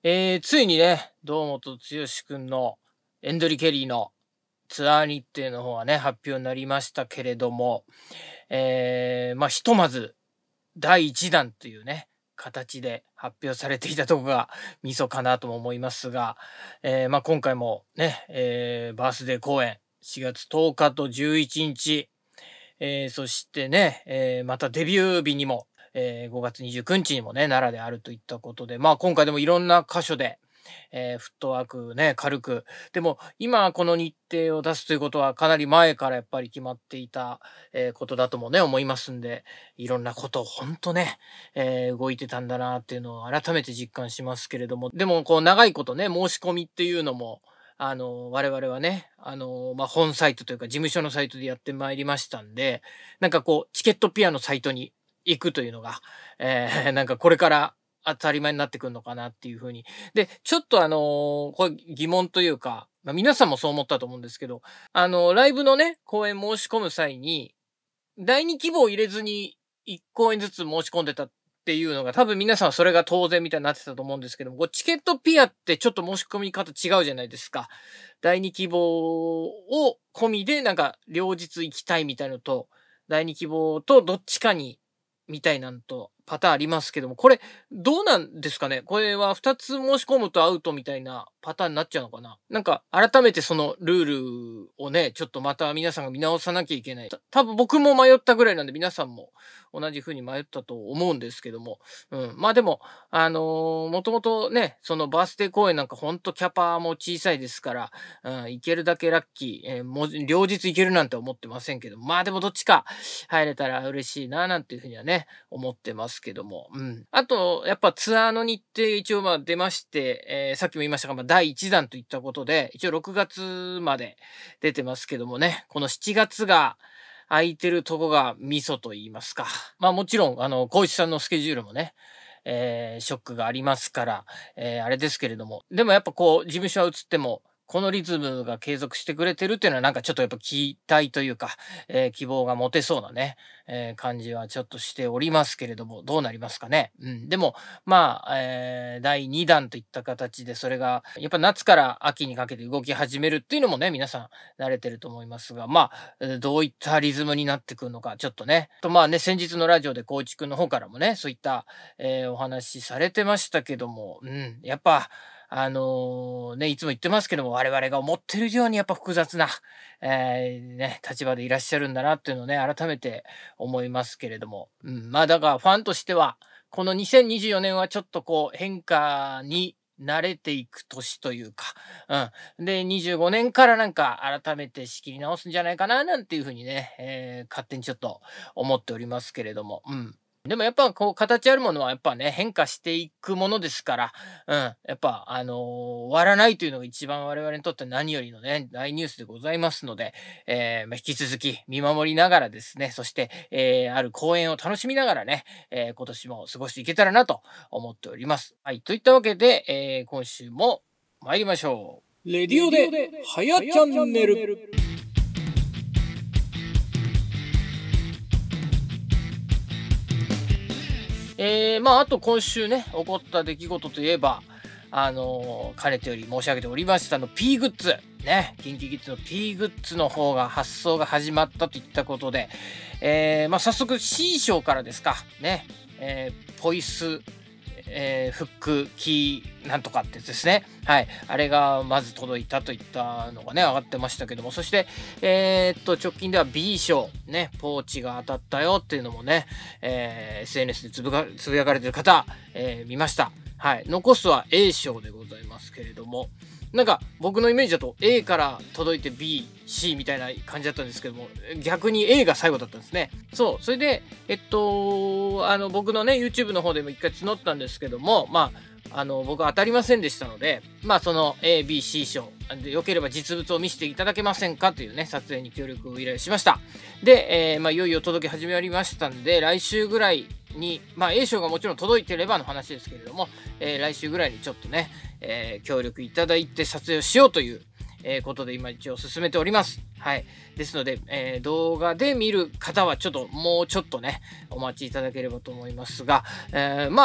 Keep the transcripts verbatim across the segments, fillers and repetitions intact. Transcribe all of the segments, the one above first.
えー、ついにね、堂本剛くんのエンドリ・ケリーのツアー日程の方がね、発表になりましたけれども、えー、まあ、ひとまずだいいちだんというね、形で発表されていたとこがミソかなとも思いますが、えー、まあ、今回もね、えー、バースデー公演、しがつとおかとじゅういちにち、えー、そしてね、えー、またデビュー日にも、えー、ごがつにじゅうくにちにもね、奈良であるといったことで、まあ今回でもいろんな箇所で、えー、フットワークね、軽く。でも今この日程を出すということはかなり前からやっぱり決まっていた、えー、ことだともね、思いますんで、いろんなことをほんとね、えー、動いてたんだなっていうのを改めて実感しますけれども、でもこう長いことね、申し込みっていうのも、あの、我々はね、あの、まあ、本サイトというか事務所のサイトでやってまいりましたんで、なんかこう、チケットピアのサイトに行くというのが、えー、なんかこれから当たり前になってくるのかなっていう風に。で、ちょっとあの、これ疑問というか、まあ、皆さんもそう思ったと思うんですけど、あの、ライブのね、公演申し込む際に、だいに希望を入れずにいっ公演ずつ申し込んでたっていうのが、多分皆さんはそれが当然みたいになってたと思うんですけども、こうチケットピアってちょっと申し込み方違うじゃないですか。だいに希望を込みでなんか両日行きたいみたいのと、だいに希望とどっちかにみたいなんとパターンありますけども、これどうなんですかね？これはふたつ申し込むとアウトみたいなパターンになっちゃうのかな？なんか改めてそのルールをね、ちょっとまた皆さんが見直さなきゃいけない。た多分僕も迷ったぐらいなんで、皆さんも同じ風に迷ったと思うんですけども。うん。まあでも、あの、もともとね、そのバースデー公演なんかほんとキャパも小さいですから、うん、行けるだけラッキー。えーもう両日行けるなんて思ってませんけど、まあでもどっちか入れたら嬉しいななんていう風にはね、思ってますけども。うん。あと、やっぱツアーの日程一応まあ出まして、えーさっきも言いましたが、まあだいいちだんといったことで、一応ろくがつまで出てますけどもね、このしちがつが空いてるとこがミソと言いますか。まあもちろん、あの、光一さんのスケジュールもね、えーショックがありますから、えーあれですけれども。でもやっぱこう、事務所は移っても、このリズムが継続してくれてるっていうのはなんかちょっとやっぱ期待というか、えー希望が持てそうなね、えー感じはちょっとしておりますけれども、どうなりますかね。うん。でも、まあ、えーだいにだんといった形で、それが、やっぱ夏から秋にかけて動き始めるっていうのもね、皆さん慣れてると思いますが、まあ、えーどういったリズムになってくるのか、ちょっとね。と、まあね、先日のラジオで光一くんの方からもね、そういった、えーお話されてましたけども、うん、やっぱ、あのね、いつも言ってますけども、我々が思ってる以上にやっぱ複雑な、えーね、立場でいらっしゃるんだなっていうのをね、改めて思いますけれども。うん、まあだからファンとしては、このにせんにじゅうよねんはちょっとこう変化に慣れていく年というか、うん。で、にじゅうごねんからなんか改めて仕切り直すんじゃないかななんていうふうにね、えー勝手にちょっと思っておりますけれども。うん。でもやっぱこう形あるものはやっぱね、変化していくものですから、うん。やっぱあのー終わらないというのが一番我々にとって何よりのね、大ニュースでございますので、えーまあ、引き続き見守りながらですね、そして、えーある公演を楽しみながらね、えー今年も過ごしていけたらなと思っております。はい。といったわけで、えー今週も参りましょう。レディオで、はやチャンネル。えー、まあ、あと今週ね、起こった出来事といえば、あのーかねてより申し上げておりましたの P グッズ。ね、キンキキッズの P グッズの方が発送が始まったといったことで、えー、まあ、早速 C 賞からですか。ね、えー、ポイス、えー、フック、キー、なんとかってやつですね。はい。あれがまず届いたといったのがね、上がってましたけども。そして、えー、っと、直近では B 賞、ね、ポーチが当たったよっていうのもね、えー、エスエヌエス でつぶがつぶやかれてる方、えー、見ました。はい。残すは A 賞でございますけれども、なんか僕のイメージだと A から届いて B、C みたいな感じだったんですけども、逆に A が最後だったんですね。そう。それで、えっと、あの、僕のね、YouTube の方でも一回募ったんですけども、まあ、あの、僕当たりませんでしたので、まあ、その A、B、C 賞、でよければ実物を見せていただけませんかというね、撮影に協力を依頼しました。で、えー、まあ、いよいよ届け始めましたんで、来週ぐらいに、まあ、A 賞がもちろん届いてればの話ですけれども、えー、来週ぐらいにちょっとね、えー、協力いただいて撮影をしようという、えー、ことで今一応進めております。はい。ですので、えー、動画で見る方はちょっともうちょっとね、お待ちいただければと思いますが、えー、まあ、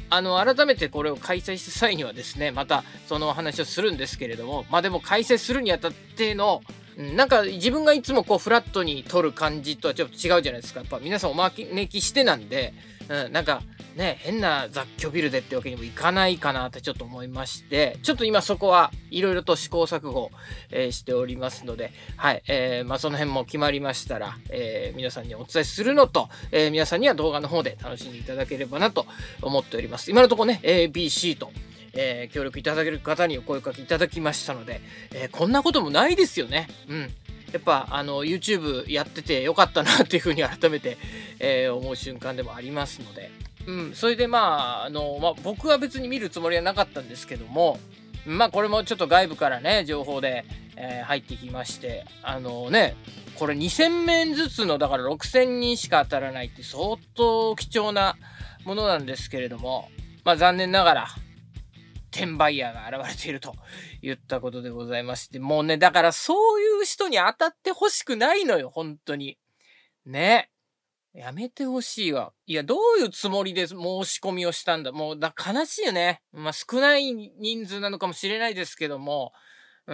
あの、改めてこれを開催した際にはですね、またそのお話をするんですけれども、まあでも開催するにあたっての、うん、なんか自分がいつもこうフラットに撮る感じとはちょっと違うじゃないですか。やっぱ皆さんお招きしてなんで、うん、なんかね、変な雑居ビルでってわけにもいかないかなってちょっと思いまして、ちょっと今そこはいろいろと試行錯誤、えーしておりますので、はい、えー、まあその辺も決まりましたら、えー皆さんにお伝えするのと、えー皆さんには動画の方で楽しんでいただければなと思っております。今のところね、エービーシー と、えー協力いただける方にお声かけいただきましたので、えーこんなこともないですよね。うん。やっぱあの YouTube やっててよかったなっていうふうに改めて、えー思う瞬間でもありますので、うん、それでまあ、あの、まあ、僕は別に見るつもりはなかったんですけども、まあこれもちょっと外部からね、情報で、えー入ってきまして、あのね、これにせんめんずつの、だからろくせんにんしか当たらないって相当貴重なものなんですけれども、まあ残念ながら、転売ヤーが現れていると言ったことでございまして、もうね、だからそういう人に当たってほしくないのよ、本当に。ね。やめてほしいわ。いや、どういうつもりで申し込みをしたんだ。もう、だ、悲しいよね。まあ、少ない人数なのかもしれないですけども、うん。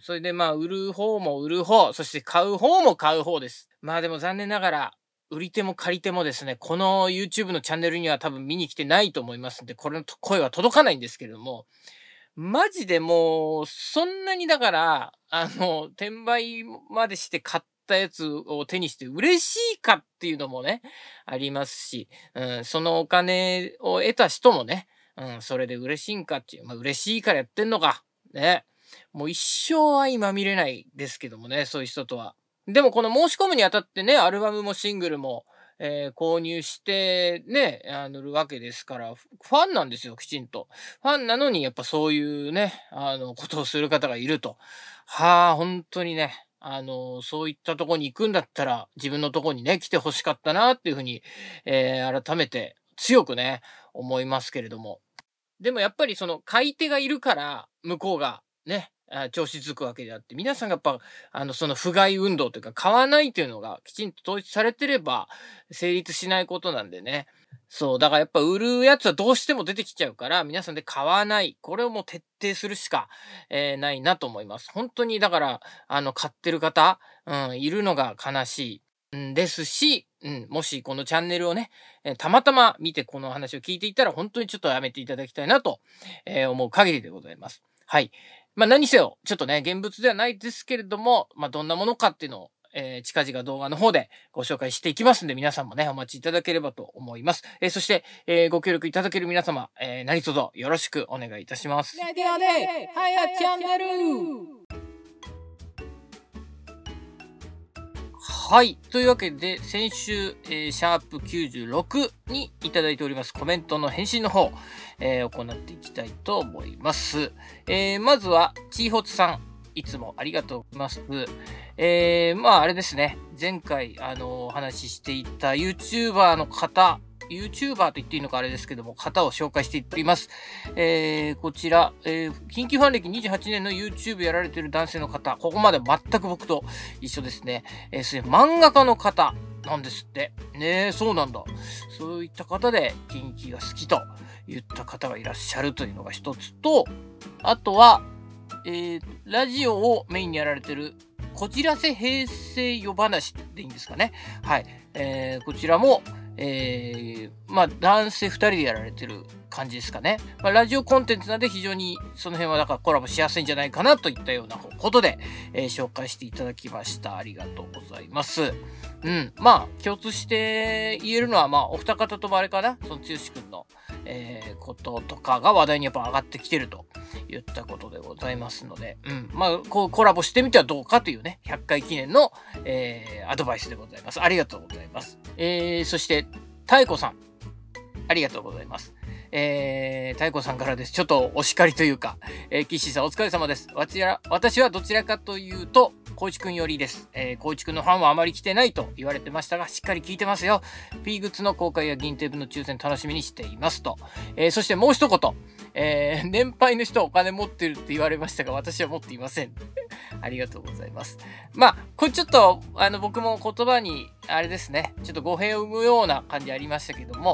それでまあ、売る方も売る方、そして買う方も買う方です。まあでも残念ながら、売り手も借り手もですね、この YouTube のチャンネルには多分見に来てないと思いますんで、これの声は届かないんですけれども、マジでもう、そんなにだから、あの、転売までして買ったやつを手にして嬉しいかっていうのもね、ありますし、うん、そのお金を得た人もね、うん、それで嬉しいんかっていう、まあ嬉しいからやってんのか、ね。もう一生相まみれないですけどもね、そういう人とは。でもこの申し込むにあたってね、アルバムもシングルも、えー購入してね、あの、るわけですから、フファンなんですよ、きちんと。ファンなのにやっぱそういうね、あの、ことをする方がいると。はあ、本当にね、あの、そういったとこに行くんだったら、自分のとこにね、来て欲しかったなっていうふうに、えー改めて強くね、思いますけれども。でもやっぱりその買い手がいるから、向こうがね、あ、調子づくわけであって、皆さんがやっぱ、あの、その不買運動というか、買わないというのがきちんと統一されてれば、成立しないことなんでね。そう、だからやっぱ売るやつはどうしても出てきちゃうから、皆さんで買わない。これをもう徹底するしか、えーないなと思います。本当にだから、あの、買ってる方、うん、いるのが悲しい。うんですし、うん、もしこのチャンネルをね、え、たまたま見てこの話を聞いていたら、本当にちょっとやめていただきたいなと、えー思う限りでございます。はい。ま、何せよ、ちょっとね、現物ではないですけれども、ま、どんなものかっていうのを、えー近々動画の方でご紹介していきますんで、皆さんもね、お待ちいただければと思います。え、そして、えーご協力いただける皆様、えー何卒よろしくお願いいたします。メディアで、はやチャンネルはい。というわけで、先週、えーシャープきゅうじゅうろくにいただいておりますコメントの返信の方、えー行っていきたいと思います。えーまずは、ちーほつさん。いつもありがとうございます。えーまあ、あれですね。前回、あの、お話ししていた YouTuber の方、YouTuber と言っていいのかあれですけども、方を紹介していっています。えー、こちら、えー、緊急ファン歴にじゅうはちねんの YouTube やられている男性の方、ここまで全く僕と一緒ですね。えー、それ漫画家の方なんですって。ねえ、そうなんだ。そういった方で、近畿が好きと言った方がいらっしゃるというのが一つと、あとは、えー、ラジオをメインにやられてる、こじらせ平成夜話でいいんですかね。はい。えー、こちらも、えー、まあ、男性ふたりでやられてる感じですかね。まあ、ラジオコンテンツなんで非常にその辺はだからコラボしやすいんじゃないかなといったようなことで、えー、紹介していただきました。ありがとうございます。うん。まあ、共通して言えるのは、まあ、お二方ともあれかな。その剛くんの、えー、こととかが話題にやっぱ上がってきてると言ったことでございますので、うん。まあ、こうコラボしてみてはどうかというね、ひゃっかい記念の、えー、アドバイスでございます。ありがとうございます。えー、そして、太鼓さん。ありがとうございます。えー、太鼓さんからです。ちょっとお叱りというか、えー、キッシーさんお疲れ様です。わちら、私はどちらかというと、光一くんよりです。えー、光一くんのファンはあまり来てないと言われてましたが、しっかり聞いてますよ。P グッズの公開や銀テープの抽選楽しみにしていますと。えー、そしてもう一言。えー、年配の人はお金持ってるって言われましたが、私は持っていません。ありがとうございます。まあ、これちょっと、あの、僕も言葉に、あれですね、ちょっと語弊を生むような感じありましたけども、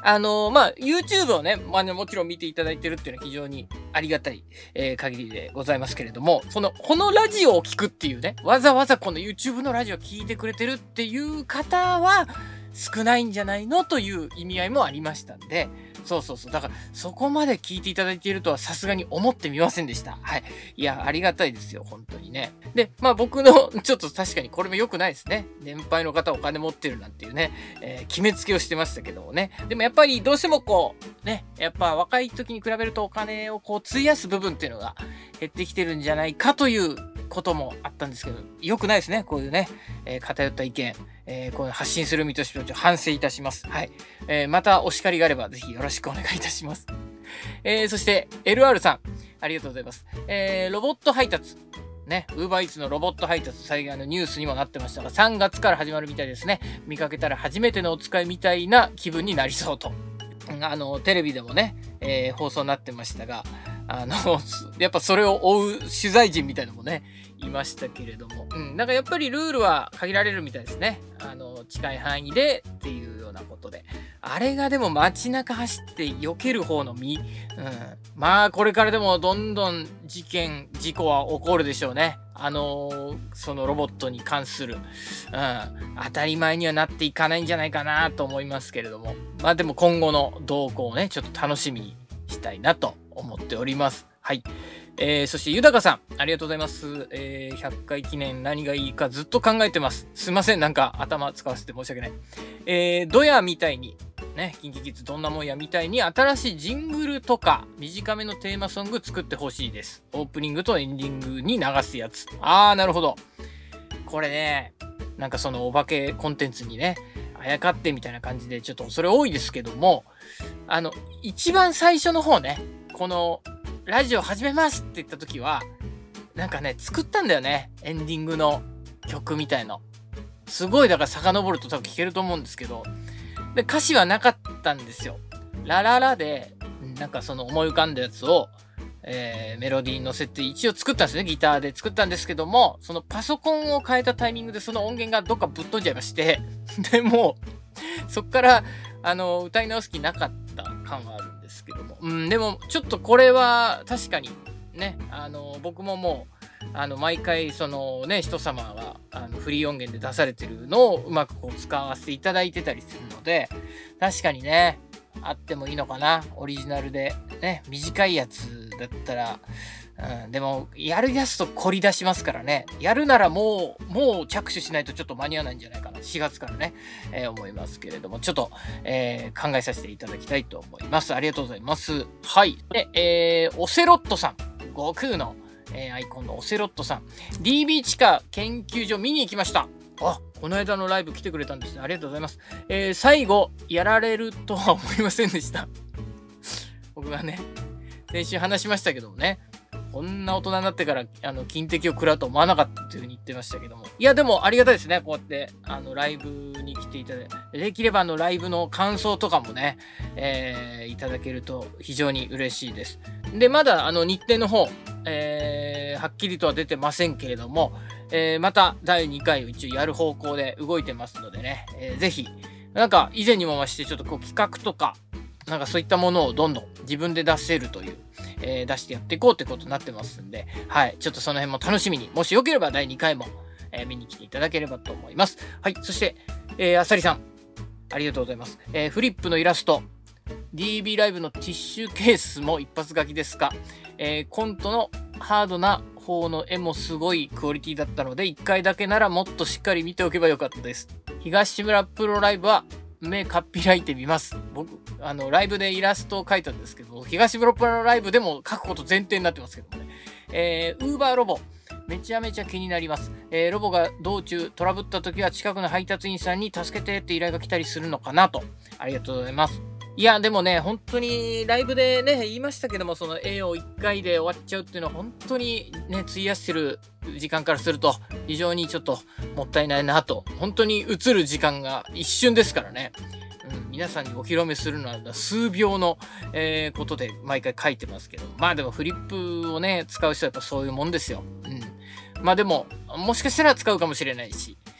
あのー、まあ、YouTube をね、まあね、もちろん見ていただいてるっていうのは非常にありがたい、えー、限りでございますけれども、その、このラジオを聞くっていうね、わざわざこの YouTube のラジオを聞いてくれてるっていう方は少ないんじゃないのという意味合いもありましたんで、そうそうそう。だから、そこまで聞いていただいているとはさすがに思ってみませんでした。はい。いや、ありがたいですよ。本当にね。で、まあ僕の、ちょっと確かにこれも良くないですね。年配の方お金持ってるなんていうね、えー、決めつけをしてましたけどもね。でもやっぱりどうしてもこう、ね、やっぱ若い時に比べるとお金をこう費やす部分っていうのが減ってきてるんじゃないかということもあったんですけど、良くないですね。こういうね、えー、偏った意見。えー、こう発信する身として反省いたします。はい。えー、またお叱りがあればぜひよろしくお願いいたします。えー、そして エルアール さん、ありがとうございます。えー、ロボット配達。ね、Uber Eats のロボット配達、最近のニュースにもなってましたが、さんがつから始まるみたいですね。見かけたら初めてのお使いみたいな気分になりそうと。あの、テレビでもね、えー、放送になってましたが、あの、やっぱそれを追う取材陣みたいなのもね、いましたけれども、うん、なんかやっぱりルールは限られるみたいですね。あの、近い範囲でっていうようなことで。あれがでも街中走って避ける方の身。うん。まあ、これからでもどんどん事件、事故は起こるでしょうね。あのー、そのロボットに関する、うん、当たり前にはなっていかないんじゃないかなと思いますけれども。まあでも今後の動向をね、ちょっと楽しみにしたいなと思っております。はい。えー、そして豊さん、ありがとうございます。えー、ひゃっかい記念何がいいかずっと考えてます。すいません、なんか頭使わせて申し訳ない。えー、ドヤみたいに、ね、キンキキッズどんなもんやみたいに新しいジングルとか短めのテーマソング作ってほしいです。オープニングとエンディングに流すやつ。あー、なるほど。これね、なんかそのお化けコンテンツにね、あやかってみたいな感じでちょっとそれ多いですけども、あの、一番最初の方ね、この、ラジオ始めますって言った時は、なんかね、作ったんだよね。エンディングの曲みたいの。すごい、だから遡ると多分聴けると思うんですけど、で、歌詞はなかったんですよ。ラララで、なんかその思い浮かんだやつを、えー、メロディーに乗せて一応作ったんですね。ギターで作ったんですけども、そのパソコンを変えたタイミングでその音源がどっかぶっ飛んじゃいまして、でも、そっから、あの、歌い直す気なかった感はあるんですけども。うん、でも、ちょっとこれは確かにね、あの、僕ももう、あの、毎回、そのね、人様は、あの、フリー音源で出されてるのをうまくこう使わせていただいてたりするので、確かにね、あってもいいのかな。オリジナルで。ね、短いやつだったら、うん、でも、やるやつと凝り出しますからね。やるならもう、もう着手しないとちょっと間に合わないんじゃないかな。しがつからね、えー、思いますけれども、ちょっと、えー、考えさせていただきたいと思います。ありがとうございます。はい。で、えー、オセロットさん。悟空の、えー、アイコンのオセロットさん。ディービー 地下研究所見に行きました。あ、この間のライブ来てくれたんですね。ありがとうございます。えー、最後、やられるとは思いませんでした。僕はね、先週話しましたけどもね、こんな大人になってから、あの、金敵を食らうと思わなかったというふうに言ってましたけども。いや、でもありがたいですね。こうやって、あの、ライブに来ていただいて、できればあの、ライブの感想とかもね、えー、いただけると非常に嬉しいです。で、まだあの、日程の方、えー、はっきりとは出てませんけれども、えー、まただいにかいを一応やる方向で動いてますのでね、えー、ぜひ、なんか以前にも増してちょっとこう企画とか、なんかそういったものをどんどん自分で出せるという、えー、出してやっていこうってことになってますんで、はい、ちょっとその辺も楽しみに、もしよければだいにかいも、えー、見に来ていただければと思います。はい、そして、えー、あさりさん、ありがとうございます。えー、フリップのイラスト、ディービー ライブのティッシュケースも一発書きですが、えー、コントのハードな方の絵もすごいクオリティだったので、いっかいだけならもっとしっかり見ておけばよかったです。東村プロライブは目かっぴらいてみます。僕、あの、ライブでイラストを描いたんですけど、東村プロライブでも描くこと前提になってますけどもね。えー、ウーバーロボ。めちゃめちゃ気になります。えー、ロボが道中トラブった時は近くの配達員さんに助けてって依頼が来たりするのかなと。ありがとうございます。いや、でもね、本当にライブでね、言いましたけども、その絵をいっかいで終わっちゃうっていうのは本当にね、費やしてる時間からすると非常にちょっともったいないなと。本当に映る時間が一瞬ですからね。うん、皆さんにお披露目するのは数秒の、えー、ことで毎回書いてますけど。まあでもフリップをね、使う人はやっぱそういうもんですよ。うん。まあでも、もしかしたら使うかもしれないし。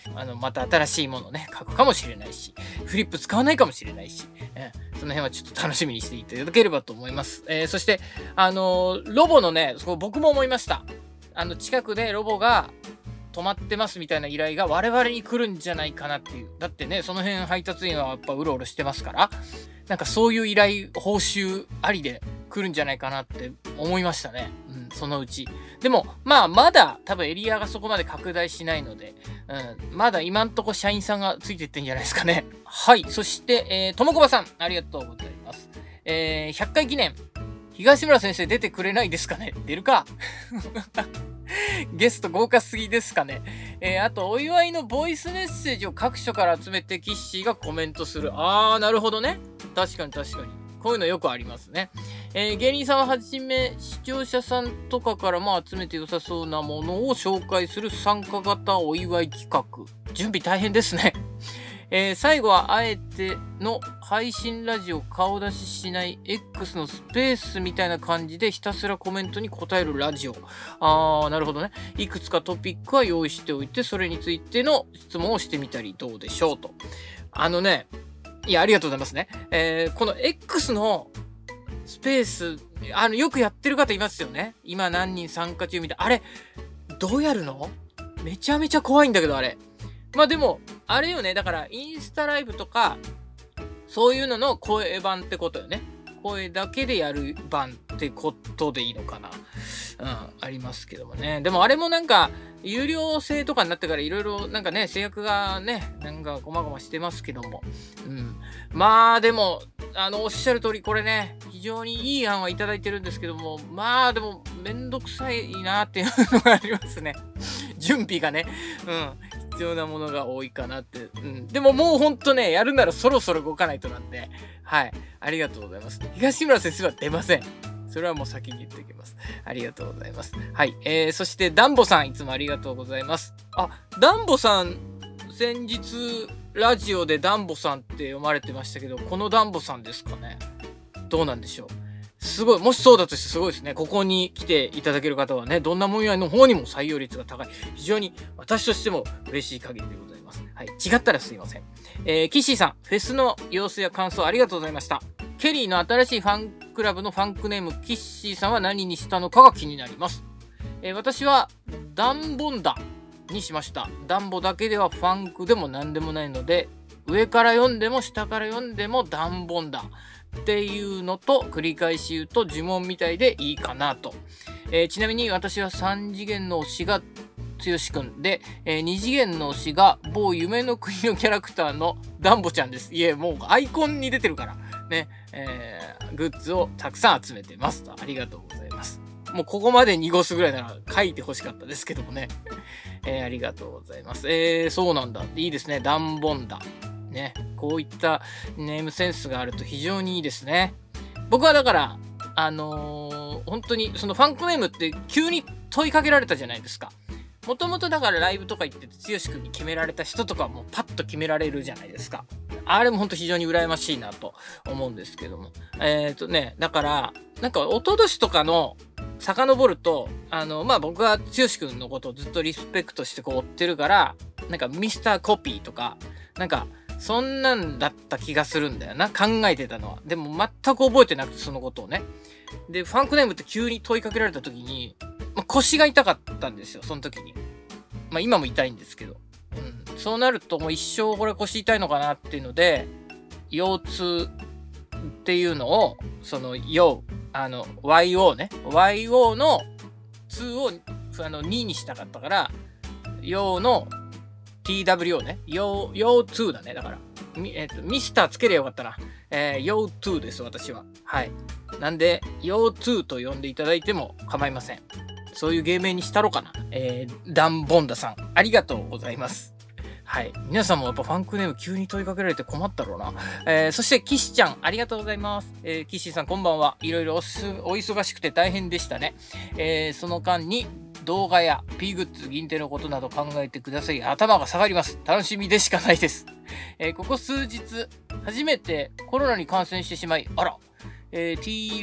あの、また新しいものをね、書くかもしれないし、フリップ使わないかもしれないし、えー、その辺はちょっと楽しみにしていただければと思います。えー、そして、あのー、ロボのね、そこ僕も思いました。あの、近くでロボが止まってますみたいな依頼が我々に来るんじゃないかなっていう。だってね、その辺配達員はやっぱうろうろしてますから、なんかそういう依頼、報酬ありで来るんじゃないかなって思いましたね。うん、そのうち。でも、まあ、まだ多分エリアがそこまで拡大しないので、うん、まだ今んとこ社員さんがついてってんじゃないですかね。はい。そして、えー、ともこばさん、ありがとうございます。えー、ひゃっかい記念、東村先生出てくれないですかね？出るかゲスト豪華すぎですかね。えー、あと、お祝いのボイスメッセージを各所から集めてキッシーがコメントする。あー、なるほどね。確かに確かに。こういうのよくありますね。えー、芸人さんをはじめ、視聴者さんとかからも集めて良さそうなものを紹介する参加型お祝い企画。準備大変ですね。えー、最後はあえての配信ラジオ顔出ししない X のスペースみたいな感じでひたすらコメントに答えるラジオ。あー、なるほどね。いくつかトピックは用意しておいて、それについての質問をしてみたりどうでしょうと。あのね、いや、ありがとうございますね。えー、この X のスペース、あの、よくやってる方いますよね。今何人参加中みたいな。あれ、どうやるの？めちゃめちゃ怖いんだけど、あれ。まあでも、あれよね。だから、インスタライブとか、そういうのの声版ってことよね。声だけでやる版ってことでいいのかな。うん、ありますけどもね。でもあれもなんか、有料制とかになってからいろいろなんかね、制約がね、なんかごまごましてますけども。うん。まあでも、あの、おっしゃる通りこれね、非常にいい案はいただいてるんですけども、まあでも、めんどくさいなっていうのがありますね。準備がね。うん。必要なものが多いかなって。うん。でももうほんとね、やるならそろそろ動かないとなんで。はい。ありがとうございます。東村先生は出ません。それはもう先に言っておきます。ありがとうございます。はい。えー、そして、ダンボさん、いつもありがとうございます。あ、ダンボさん、先日、ラジオでダンボさんって読まれてましたけど、このダンボさんですかね。どうなんでしょう。すごい。もしそうだとしてすごいですね。ここに来ていただける方はね、どんなもんやの方にも採用率が高い。非常に私としても嬉しい限りでございます。はい。違ったらすいません。えー、キッシーさん、フェスの様子や感想ありがとうございました。ケリーの新しいファンクラブのファンクネーム、キッシーさんは何にしたのかが気になります。えー、私は、ダンボンダにしました。ダンボだけではファンクでも何でもないので、上から読んでも下から読んでもダンボンダっていうのと繰り返し言うと呪文みたいでいいかなと。えー、ちなみに私はさん次元の推しが剛くんで、えー、に次元の推しが某夢の国のキャラクターのダンボちゃんです。いえ、もうアイコンに出てるから。ね、えー、グッズをたくさん集めてますと。ありがとうございます。もうここまで濁すぐらいなら書いてほしかったですけどもね。えー、ありがとうございます。えー、そうなんだ。いいですね。ダンボンダ。ね。こういったネームセンスがあると非常にいいですね。僕はだから、あのー、本当にそのファンクネームって急に問いかけられたじゃないですか。もともとだからライブとか行ってて剛くんに決められた人とかもパッと決められるじゃないですか。あれも本当非常に羨ましいなと思うんですけども。えっとね、だから、なんか一昨年とかの遡ると、あの、まあ、僕は剛くんのことをずっとリスペクトしてこう追ってるから、なんかミスターコピーとか、なんか、そんなんだった気がするんだよな。考えてたのは。でも全く覚えてなくて、そのことをね。で、ファンクネームって急に問いかけられた時に、まあ、腰が痛かったんですよ、その時に。まあ、今も痛いんですけど。うん。そうなるともう一生これ腰痛いのかなっていうので、腰痛っていうのを、その、腰、あの、ワイオー ね。ワイオー のにを、あの、ににしたかったから、腰の ティーダブリューオー ね。腰、腰にだね。だから。み、えっと、ミスターつけりゃよかったな。えー、腰にです、私は。はい。なんで、腰にと呼んでいただいても構いません。そういう芸名にしたろかな。えー、ダンボンダさん、ありがとうございます。はい。皆さんもやっぱファンクネーム急に問いかけられて困ったろうな。えー、そして、キシちゃん、ありがとうございます。えー、キシさん、こんばんは。いろいろおす、お忙しくて大変でしたね。えー、その間に、動画や P グッズ、銀手のことなど考えてください。頭が下がります。楽しみでしかないです。えー、ここ数日、初めてコロナに感染してしまい、あら、えー、ティービー、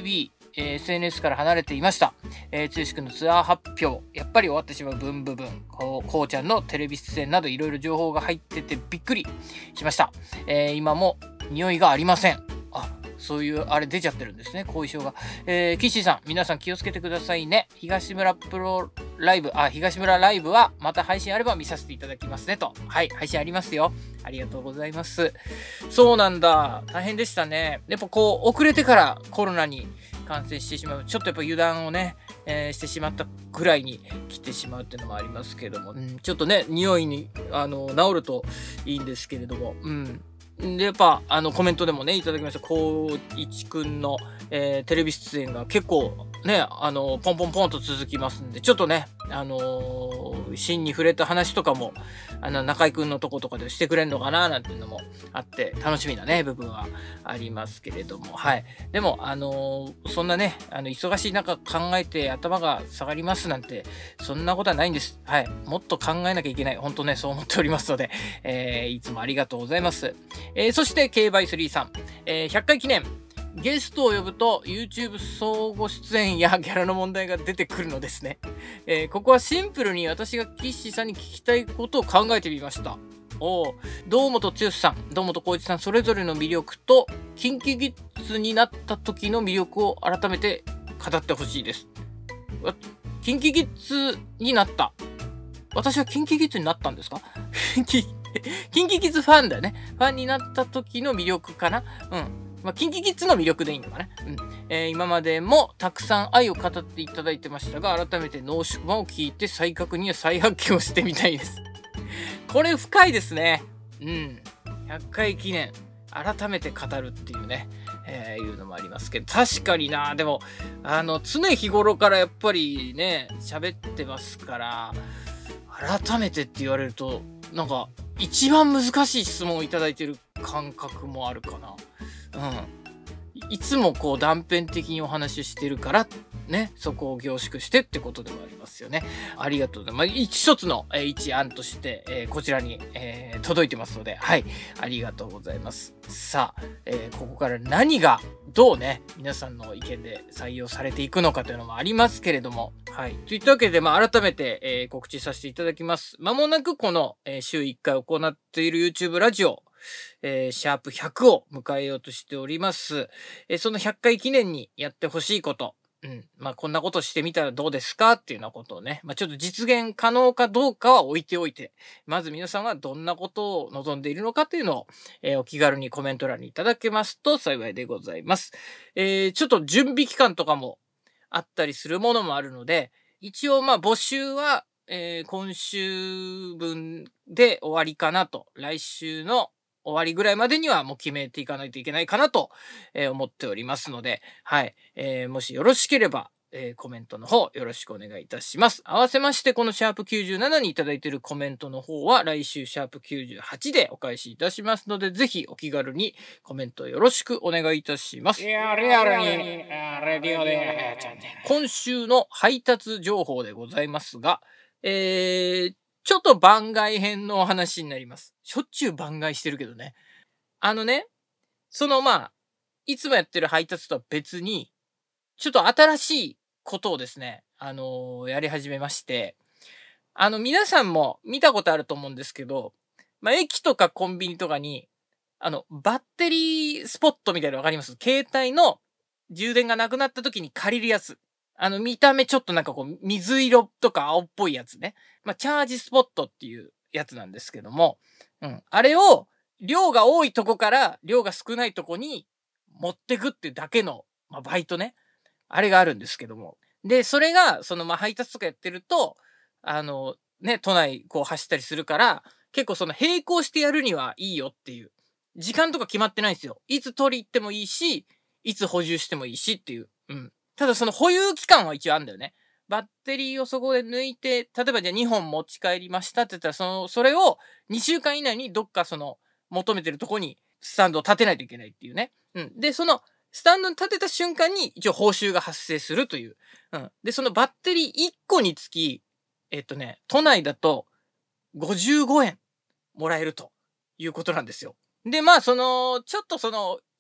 えー エスエヌエス から離れていました。えー、剛くんのツアー発表、やっぱり終わってしまうブンブブン、こう、こうちゃんのテレビ出演などいろいろ情報が入っててびっくりしました。えー今も匂いがありません。あ、そういうあれ出ちゃってるんですね、後遺症が。えー、キッシーさん、皆さん気をつけてくださいね。東村プロライブ、あ、東村ライブはまた配信あれば見させていただきますねと。はい、配信ありますよ。ありがとうございます。そうなんだ。大変でしたね。やっぱこう、遅れてからコロナに感染してしまう。ちょっとやっぱ油断をね、えーしてしまったぐらいに来てしまうっていうのもありますけども、うん、ちょっとね、匂いに、あの、治るといいんですけれども、うん。で、やっぱ、あの、コメントでもね、いただきました、こういちくんの、えーテレビ出演が結構、ね、あの、ポンポンポンと続きますんで、ちょっとね、あのー芯に触れた話とかも、あの、中居くんのとことかでしてくれんのかな、なんていうのもあって、楽しみなね、部分はありますけれども、はい。でも、あのーそんなね、あの、忙しい中考えて頭が下がりますなんて、そんなことはないんです。はい。もっと考えなきゃいけない。本当ね、そう思っておりますので、えーいつもありがとうございます。えーそして、ケーバイスリーさん、えーひゃっかい記念、ゲストを呼ぶと YouTube 相互出演やギャラの問題が出てくるのですね。えーここはシンプルに私がキッシーさんに聞きたいことを考えてみました。お堂本剛さん、堂本光一さんそれぞれの魅力と、キンキキッズになった時の魅力を改めて語ってほしいです。わキンキキッズになった。私はキンキキッズになったんですか？キキンキキッズファンだよね。ファンになった時の魅力かな。うん。まあ、キンキキッズの魅力でいいのかな。うん。えー今までもたくさん愛を語っていただいてましたが、改めて脳宿版を聞いて再確認や再発見をしてみたいです。これ深いですね。うん。ひゃっかい記念、改めて語るっていうね、えーいうのもありますけど、確かにな、でも、あの、常日頃からやっぱりね、喋ってますから、改めてって言われると、なんか、一番難しい質問をいただいてる感覚もあるかな。うん。いつもこう断片的にお話ししてるから、ね、そこを凝縮してってことでもありますよね。ありがとうございます。まあ、一つの、えー一案として、えーこちらに、えー届いてますので、はい、ありがとうございます。さあ、えーここから何が、どうね、皆さんの意見で採用されていくのかというのもありますけれども、はい。といったわけで、まあ、改めて、えー告知させていただきます。まもなくこの、えー週いっかい行っている YouTube ラジオ、えーシャープひゃくを迎えようとしております。えーそのひゃっかい記念にやってほしいこと、うん。まあ、こんなことしてみたらどうですかっていうようなことをね、まあ、ちょっと実現可能かどうかは置いておいて、まず皆さんはどんなことを望んでいるのかというのを、えーお気軽にコメント欄にいただけますと幸いでございます。えーちょっと準備期間とかもあったりするものもあるので、一応まあ募集は、えー今週分で終わりかなと。来週の終わりぐらいまでにはもう決めていかないといけないかなと、えー思っておりますので、はい。えーもしよろしければ、えーコメントの方よろしくお願いいたします。合わせまして、このシャープきゅうじゅうななにいただいているコメントの方は来週シャープきゅうじゅうはちでお返しいたしますので、ぜひお気軽にコメントよろしくお願いいたします。 いや、リアルに、あレディオで、ちゃんと。 今週の配達情報でございますが、えー、ちょっと番外編のお話になります。しょっちゅう番外してるけどね。あのね、そのまあ、いつもやってる配達とは別に、ちょっと新しいことをですね、あのーやり始めまして、あの、皆さんも見たことあると思うんですけど、まあ、駅とかコンビニとかに、あの、バッテリースポットみたいなのわかります？携帯の充電がなくなった時に借りるやつ。あの、見た目ちょっとなんかこう、水色とか青っぽいやつね。まあ、チャージスポットっていうやつなんですけども、うん。あれを、量が多いとこから量が少ないとこに持ってくっていうだけの、まあ、バイトね。あれがあるんですけども。で、それが、その、まあ、配達とかやってると、あの、ね、都内こう走ったりするから、結構その並行してやるにはいいよっていう。時間とか決まってないんですよ。いつ取り行ってもいいし、いつ補充してもいいしっていう。うん。ただその保有期間は一応あるんだよね。バッテリーをそこで抜いて、例えばじゃあにほん持ち帰りましたって言ったら、その、それをにしゅうかん以内にどっかその、求めてるとこにスタンドを立てないといけないっていうね。うん。で、その、スタンドに立てた瞬間に一応報酬が発生するという。うん。で、そのバッテリーいっこにつき、えっとね、都内だとごじゅうごえんもらえるということなんですよ。で、まあ、その、ちょっとその、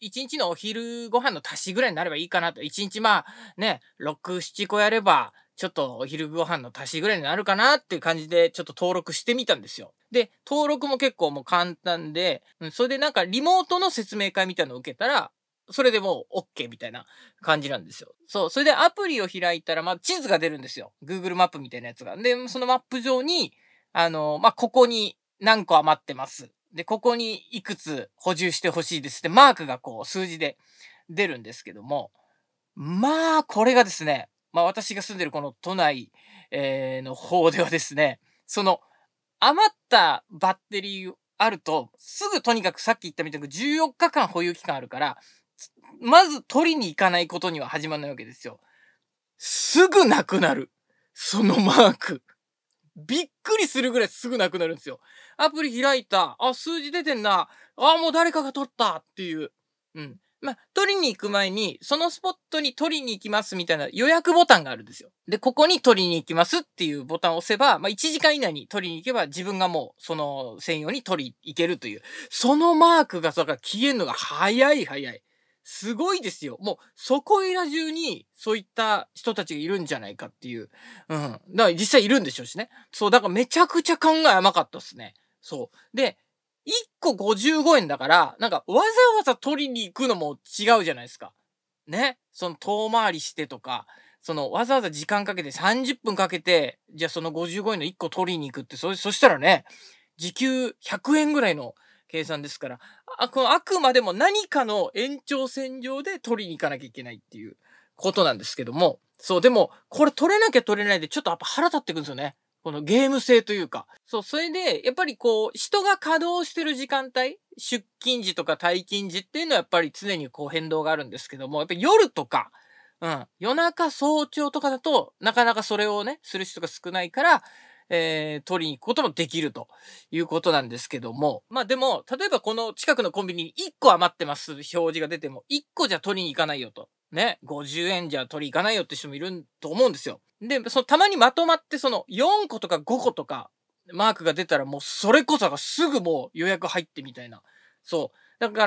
いちにちのお昼ご飯の足しぐらいになればいいかなと。いちにちまあね、ろく、ななこやれば、ちょっとお昼ご飯の足しぐらいになるかなっていう感じで、ちょっと登録してみたんですよ。で、登録も結構もう簡単で、うん、それでなんかリモートの説明会みたいなのを受けたら、それでもう OK みたいな感じなんですよ。そう。それでアプリを開いたら、まあ地図が出るんですよ。Google マップみたいなやつが。で、そのマップ上に、あの、まあここに何個余ってます。で、ここにいくつ補充してほしいですってマークがこう数字で出るんですけども、まあ、これがですね、まあ私が住んでるこの都内、えーの方ではですね、その余ったバッテリーあると、すぐとにかくさっき言ったみたくじゅうよっかかん保有期間あるから、まず取りに行かないことには始まらないわけですよ。すぐなくなる。そのマーク。びっくりするぐらいすぐなくなるんですよ。アプリ開いた。あ、数字出てんな。あ、もう誰かが取ったっていう。うん。まあ、取りに行く前に、そのスポットに取りに行きますみたいな予約ボタンがあるんですよ。で、ここに取りに行きますっていうボタンを押せば、まあ、いちじかん以内に取りに行けば自分がもうその専用に取り行けるという。そのマークが、それから消えるのが早い早い。すごいですよ。もう、そこいら中に、そういった人たちがいるんじゃないかっていう。うん。だから実際いるんでしょうしね。そう、だからめちゃくちゃ考え甘かったっすね。そう。で、いっこごじゅうごえんだから、なんかわざわざ取りに行くのも違うじゃないですか。ね。その遠回りしてとか、そのわざわざ時間かけてさんじゅっぷんかけて、じゃあそのごじゅうごえんのいっこ取りに行くって、そ、そしたらね、時給ひゃくえんぐらいの計算ですから、あ、このあくまでも何かの延長線上で取りに行かなきゃいけないっていうことなんですけども、そう、でも、これ取れなきゃ取れないで、ちょっとやっぱ腹立ってくるんですよね。このゲーム性というか。そう、それで、やっぱりこう、人が稼働してる時間帯、出勤時とか退勤時っていうのはやっぱり常にこう変動があるんですけども、やっぱり夜とか、うん、夜中早朝とかだと、なかなかそれをね、する人が少ないから、えー、取りに行くこともできるということなんですけども。まあでも、例えばこの近くのコンビニにいっこ余ってます表示が出ても、いっこじゃ取りに行かないよと。ね、ごじゅうえんじゃ取り行かないよって人もいると思うんですよ。で、そのたまにまとまってそのよんことかごことかマークが出たらもうそれこそがすぐもう予約入ってみたいな。そう。だから、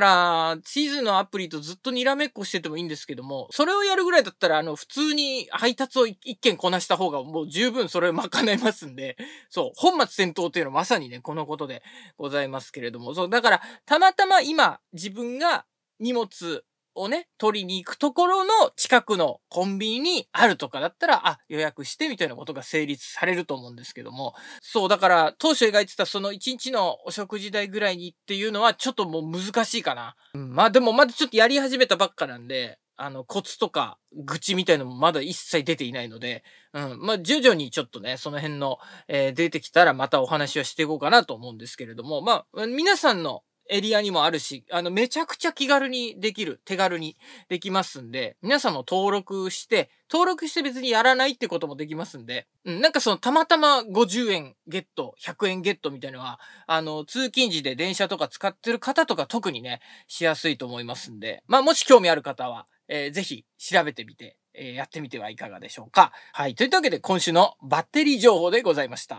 地図のアプリとずっとにらめっこしててもいいんですけども、それをやるぐらいだったら、あの、普通に配達を一件こなした方がもう十分それを賄えますんで、そう、本末転倒っていうのはまさにね、このことでございますけれども、そう、だから、たまたま今、自分が荷物をね、取りに行くところの近くのコンビニにあるとかだったら、あ、予約してみたいなことが成立されると思うんですけども、そう、だから当初描いてたそのいちにちのお食事代ぐらいにっていうのはちょっともう難しいかな。うん、まあでもまだちょっとやり始めたばっかなんで、あの、コツとか愚痴みたいのもまだ一切出ていないので、うん、まあ徐々にちょっとね、その辺の、えー出てきたらまたお話はしていこうかなと思うんですけれども、まあ、皆さんのエリアにもあるし、あの、めちゃくちゃ気軽にできる、手軽にできますんで、皆さんも登録して、登録して別にやらないってこともできますんで、うん、なんかそのたまたまごじゅうえんゲット、ひゃくえんゲットみたいなのは、あの、通勤時で電車とか使ってる方とか特にね、しやすいと思いますんで、まあ、もし興味ある方は、えーぜひ調べてみて、えーやってみてはいかがでしょうか。はい。というわけで今週のバッテリー情報でございました。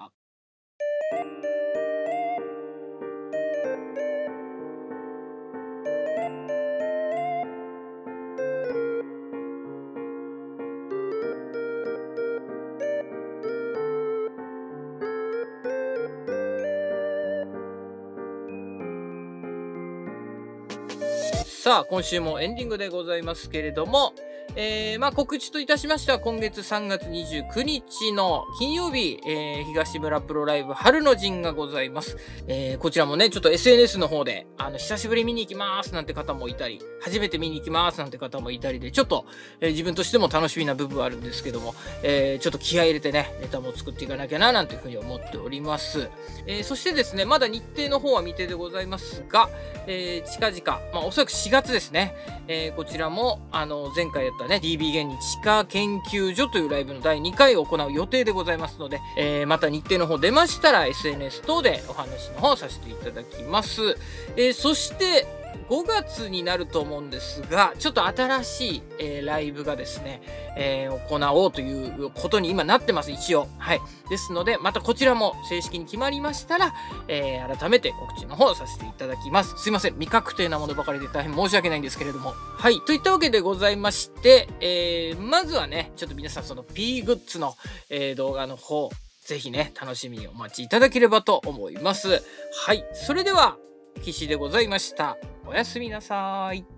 さあ、今週もエンディングでございますけれども、えー、まあ告知といたしましては、今月さんがつにじゅうくにちの金曜日、えー、東村プロライブ春の陣がございます。えー、こちらもね、ちょっと エスエヌエス の方で、あの、久しぶりに見に行きますなんて方もいたり、初めて見に行きますなんて方もいたりで、ちょっと、えー、自分としても楽しみな部分はあるんですけども、えー、ちょっと気合い入れてね、ネタも作っていかなきゃな、なんていうふうに思っております。えー、そしてですね、まだ日程の方は未定でございますが、えー、近々、まあ、おそらくしがつですね、えー、こちらも、あの、前回やったね、ディービー 現に地下研究所というライブのだいにかいを行う予定でございますので、えー、また日程の方出ましたら エスエヌエス 等でお話の方させていただきます。えー、そして、 ごがつになると思うんですが、ちょっと新しい、えーライブがですね、えー行おうということに今なってます、一応。はい。ですので、またこちらも正式に決まりましたら、えー改めて告知の方させていただきます。すいません。未確定なものばかりで大変申し訳ないんですけれども。はい。といったわけでございまして、えーまずはね、ちょっと皆さんその P グッズの、えー動画の方、ぜひね、楽しみにお待ちいただければと思います。はい。それでは、岸でございました。おやすみなさい。